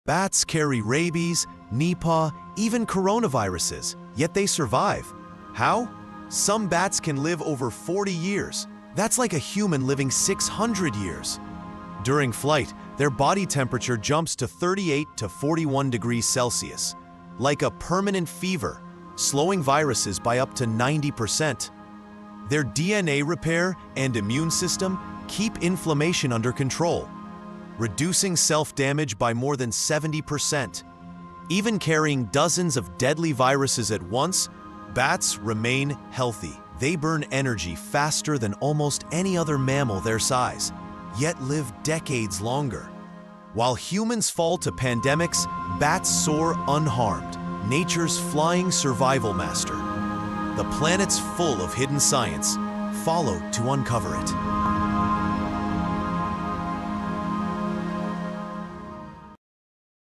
Bats carry rabies, Nipah, even coronaviruses, yet they survive. How? Some bats can live over 40 years. That's like a human living 600 years. During flight, their body temperature jumps to 38 to 41 degrees Celsius, like a permanent fever, slowing viruses by up to 90%. Their DNA repair and immune system keep inflammation under control, reducing self-damage by more than 70%. Even carrying dozens of deadly viruses at once, bats remain healthy. They burn energy faster than almost any other mammal their size, yet live decades longer. While humans fall to pandemics, bats soar unharmed, nature's flying survival master. The planet's full of hidden science. Follow to uncover it.